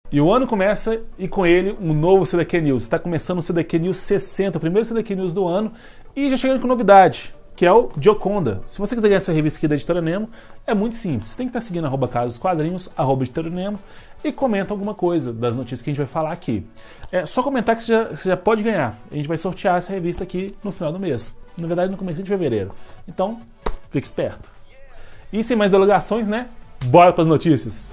E o ano começa e com ele um novo CDQ News. Está começando o CDQ News 60, o primeiro CDQ News do ano, e já chegando com novidade, que é o Gioconda. Se você quiser ganhar essa revista aqui da Editora Nemo, é muito simples. Você tem que estar seguindo @Casa dos Quadrinhos, @Editora Nemo, e comenta alguma coisa das notícias que a gente vai falar aqui. É só comentar que você já pode ganhar. A gente vai sortear essa revista aqui no final do mês. Na verdade, no começo de fevereiro. Então, fique esperto. E sem mais delongações, né? Bora para as notícias.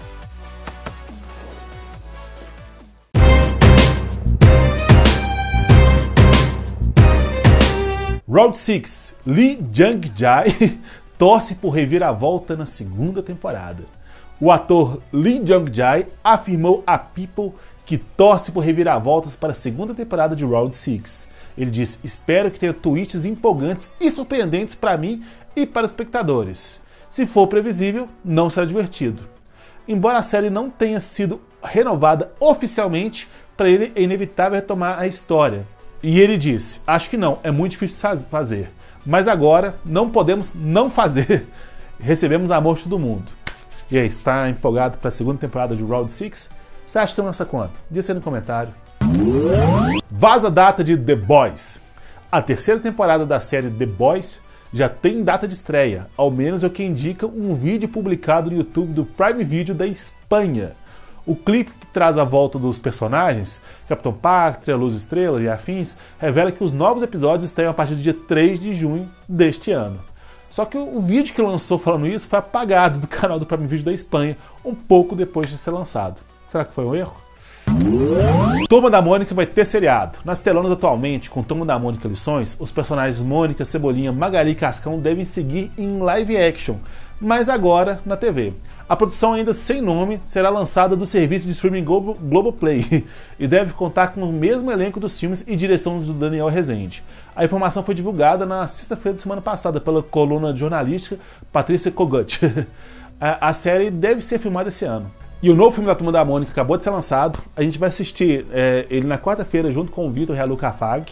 Round 6, Lee Jung-jae torce por reviravolta na segunda temporada. O ator Lee Jung-jae afirmou a People que torce por reviravoltas para a segunda temporada de Round 6. Ele disse: espero que tenha twists empolgantes e surpreendentes para mim e para os espectadores. Se for previsível, não será divertido. Embora a série não tenha sido renovada oficialmente, para ele é inevitável retomar a história. E ele disse: acho que não, é muito difícil fazer. Mas agora não podemos não fazer. Recebemos amor de todo mundo. E aí, está empolgado para a segunda temporada de Round 6? Você acha que lança quando? Diz aí no comentário. Vaza a data de The Boys. A terceira temporada da série The Boys já tem data de estreia. Ao menos é o que indica um vídeo publicado no YouTube do Prime Video da Espanha. O clipe que traz a volta dos personagens, Capitão Pátria, Luz Estrela e afins, revela que os novos episódios estreiam a partir do dia 3 de junho deste ano. Só que o vídeo que lançou falando isso foi apagado do canal do Prime Video da Espanha, um pouco depois de ser lançado. Será que foi um erro? Turma da Mônica vai ter seriado. Nas telonas atualmente, com Turma da Mônica Lições, os personagens Mônica, Cebolinha, Magali e Cascão devem seguir em live action, mas agora na TV. A produção, ainda sem nome, será lançada do serviço de streaming Globoplay e deve contar com o mesmo elenco dos filmes e direção do Daniel Rezende. A informação foi divulgada na sexta-feira da semana passada pela coluna jornalística Patrícia Kogut. A série deve ser filmada esse ano. E o novo filme da Turma da Mônica acabou de ser lançado. A gente vai assistir ele na quarta-feira junto com o Vitor Realuca Fag.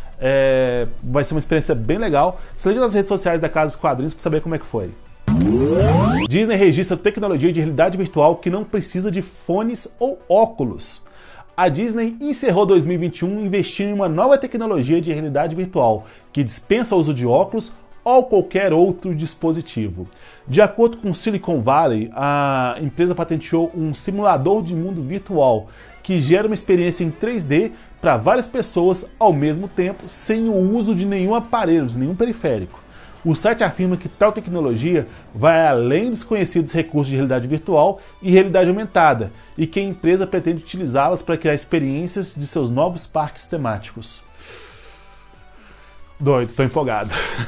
Vai ser uma experiência bem legal. Se liga nas redes sociais da Casa dos Quadrinhos para saber como é que foi. Disney registra tecnologia de realidade virtual que não precisa de fones ou óculos. A Disney encerrou 2021 investindo em uma nova tecnologia de realidade virtual que dispensa o uso de óculos ou qualquer outro dispositivo. De acordo com Silicon Valley, a empresa patenteou um simulador de mundo virtual que gera uma experiência em 3D para várias pessoas ao mesmo tempo, sem o uso de nenhum aparelho, de nenhum periférico. O site afirma que tal tecnologia vai além dos conhecidos recursos de realidade virtual e realidade aumentada, e que a empresa pretende utilizá-las para criar experiências de seus novos parques temáticos. Doido, estou empolgado.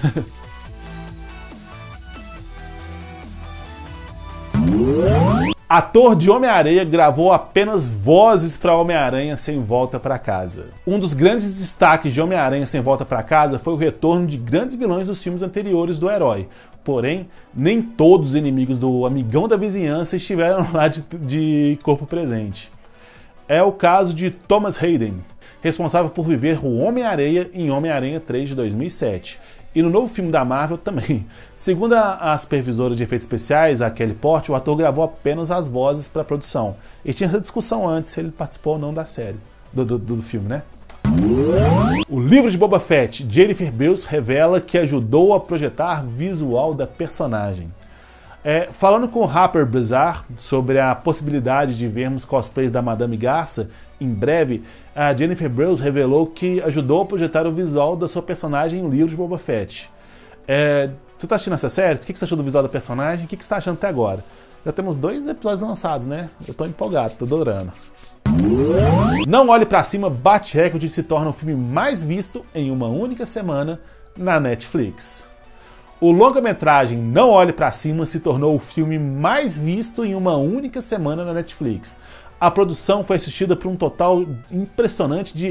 Ator de Homem-Aranha gravou apenas vozes para Homem-Aranha Sem Volta para Casa. Um dos grandes destaques de Homem-Aranha Sem Volta para Casa foi o retorno de grandes vilões dos filmes anteriores do herói. Porém, nem todos os inimigos do amigão da vizinhança estiveram lá de corpo presente. É o caso de Thomas Hayden, responsável por viver o Homem-Aranha em Homem-Aranha 3 de 2007. E no novo filme da Marvel também. Segundo a supervisora de efeitos especiais, a Kelly Porte, o ator gravou apenas as vozes para a produção. E tinha essa discussão antes se ele participou ou não da série, do filme, né? O livro de Boba Fett, Jennifer Beals, revela que ajudou a projetar visual da personagem. Falando com o Harper Bazaar sobre a possibilidade de vermos cosplays da Madame Garça, em breve, a Jennifer Beals revelou que ajudou a projetar o visual da sua personagem no livro de Boba Fett. Você tá assistindo essa série? O que você achou do visual da personagem? O que você tá achando até agora? Já temos 2 episódios lançados, né? Eu tô empolgado, tô adorando. Não Olhe Pra Cima bate recorde e se torna o filme mais visto em uma única semana na Netflix. O longa-metragem Não Olhe Pra Cima se tornou o filme mais visto em uma única semana na Netflix. A produção foi assistida por um total impressionante de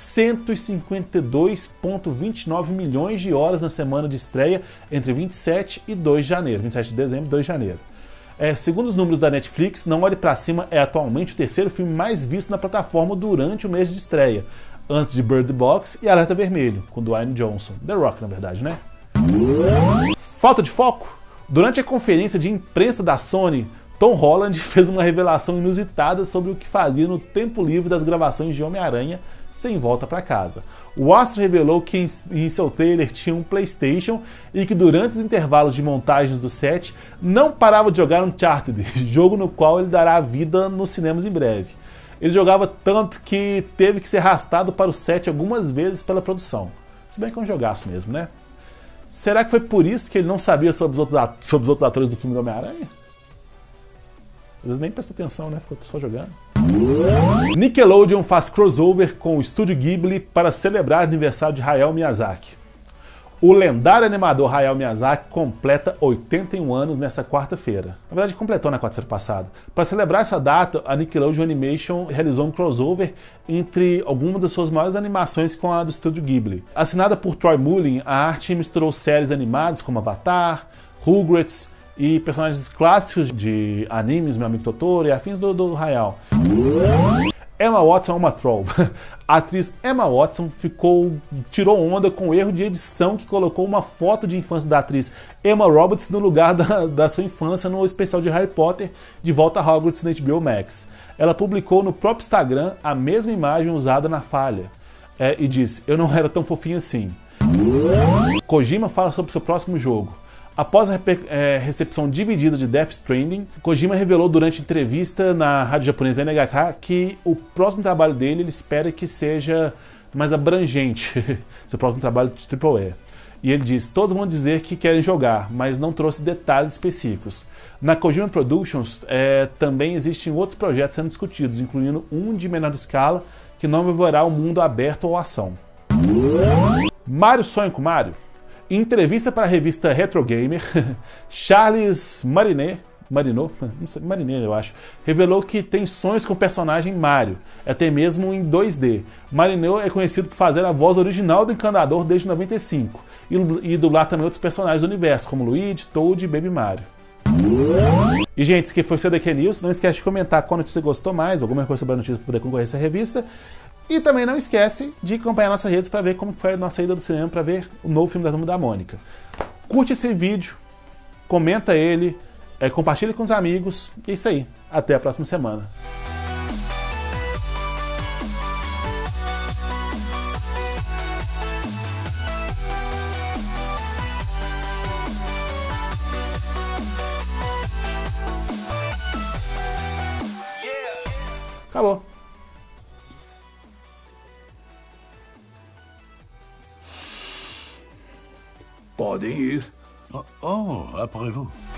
152,29 milhões de horas na semana de estreia entre 27 e 2 de janeiro. 27 de dezembro e 2 de janeiro. Segundo os números da Netflix, Não Olhe Pra Cima é atualmente o terceiro filme mais visto na plataforma durante o mês de estreia, antes de Bird Box e Alerta Vermelho, com Dwayne Johnson. The Rock, na verdade, né? Falta de foco? Durante a conferência de imprensa da Sony, Tom Holland fez uma revelação inusitada sobre o que fazia no tempo livre das gravações de Homem-Aranha Sem Volta para Casa. O astro revelou que em seu trailer tinha um PlayStation e que durante os intervalos de montagens do set não parava de jogar Uncharted, jogo no qual ele dará vida nos cinemas em breve. Ele jogava tanto que teve que ser arrastado para o set algumas vezes pela produção. Se bem que é um jogaço mesmo, né? Será que foi por isso que ele não sabia sobre os outros atores do filme do Homem-Aranha? Às vezes nem prestou atenção, né? Ficou só jogando. Nickelodeon faz crossover com o Estúdio Ghibli para celebrar o aniversário de Hayao Miyazaki. O lendário animador Hayao Miyazaki completa 81 anos nesta quarta-feira. Na verdade, completou na quarta-feira passada. Para celebrar essa data, a Nickelodeon Animation realizou um crossover entre algumas das suas maiores animações com a do Estúdio Ghibli. Assinada por Troy Mullen, a arte misturou séries animadas como Avatar, Rugrats e personagens clássicos de animes, Meu Amigo Totoro e afins do Hayao. Emma Watson é uma troll. A atriz Emma Watson tirou onda com o erro de edição que colocou uma foto de infância da atriz Emma Roberts no lugar da sua infância no especial de Harry Potter De Volta a Hogwarts na HBO Max. Ela publicou no próprio Instagram a mesma imagem usada na falha e disse: "Eu não era tão fofinha assim." Kojima fala sobre seu próximo jogo. Após a recepção dividida de Death Stranding, Kojima revelou durante entrevista na rádio japonesa NHK que o próximo trabalho dele ele espera que seja mais abrangente, seu próximo trabalho de AAA. E ele diz: "Todos vão dizer que querem jogar, mas não trouxe detalhes específicos." Na Kojima Productions também existem outros projetos sendo discutidos, incluindo um de menor escala que não envolverá o mundo aberto ou ação. Mario sonha com Mario? Em entrevista para a revista Retro Gamer, Charles Martinet, eu acho, revelou que tem sonhos com o personagem Mario, até mesmo em 2D. Martinet é conhecido por fazer a voz original do Encanador desde 95 e dublar também outros personagens do universo, como Luigi, Toad e Baby Mario. E, gente, esse aqui foi o CDQ News. Não esquece de comentar qual notícia você gostou mais, alguma coisa sobre a notícia para poder concorrer a essa revista. E também não esquece de acompanhar nossas redes para ver como foi a nossa ida do cinema, para ver o novo filme da Turma da Mônica. Curte esse vídeo, comenta ele, compartilha com os amigos. É isso aí. Até a próxima semana. Acabou. Podem ir. Oh, après vous.